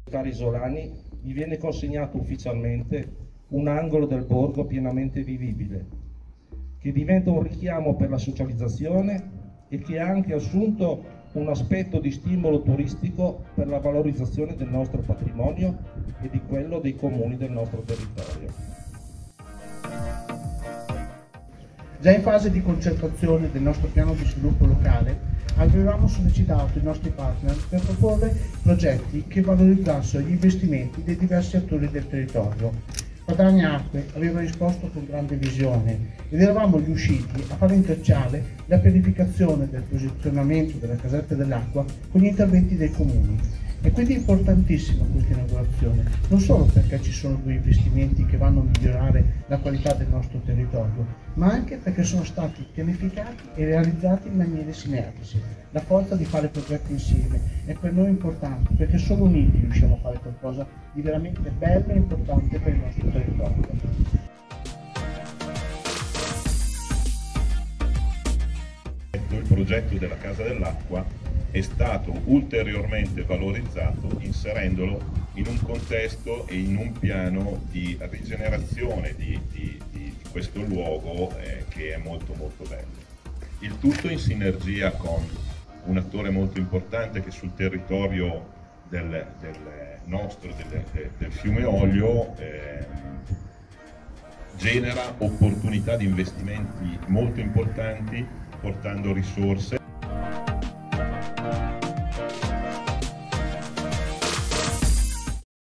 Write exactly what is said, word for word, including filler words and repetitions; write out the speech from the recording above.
Cari isolani, vi viene consegnato ufficialmente un angolo del borgo pienamente vivibile, che diventa un richiamo per la socializzazione e che ha anche assunto un aspetto di stimolo turistico per la valorizzazione del nostro patrimonio e di quello dei comuni del nostro territorio. Già in fase di concertazione del nostro piano di sviluppo locale avevamo sollecitato i nostri partner per proporre progetti che valorizzassero gli investimenti dei diversi attori del territorio. Padania Acque aveva risposto con grande visione ed eravamo riusciti a fare intrecciare la pianificazione del posizionamento delle casette dell'acqua con gli interventi dei comuni. E quindi è importantissima questa inaugurazione, non solo perché ci sono due investimenti che vanno a migliorare la qualità del nostro territorio, ma anche perché sono stati pianificati e realizzati in maniere sinergiche. La forza di fare progetti insieme è per noi importante, perché solo uniti riusciamo a fare qualcosa di veramente bello e importante per il nostro territorio. Il progetto della Casa dell'Acqua è stato ulteriormente valorizzato inserendolo in un contesto e in un piano di rigenerazione di, di, di questo luogo eh, che è molto molto bello. Il tutto in sinergia con un attore molto importante che sul territorio del, del nostro, del, del fiume Oglio, eh, genera opportunità di investimenti molto importanti, portando risorse